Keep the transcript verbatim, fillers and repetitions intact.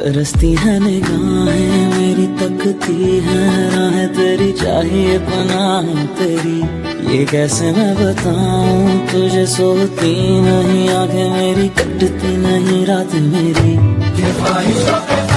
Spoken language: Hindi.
तरसती है निगाहें मेरी, तकती है राहें तेरी, चाहिए पनाह तेरी। ये कैसे मैं बताऊं तुझे, सोती नहीं आंखें मेरी, कटती नहीं रात मेरी।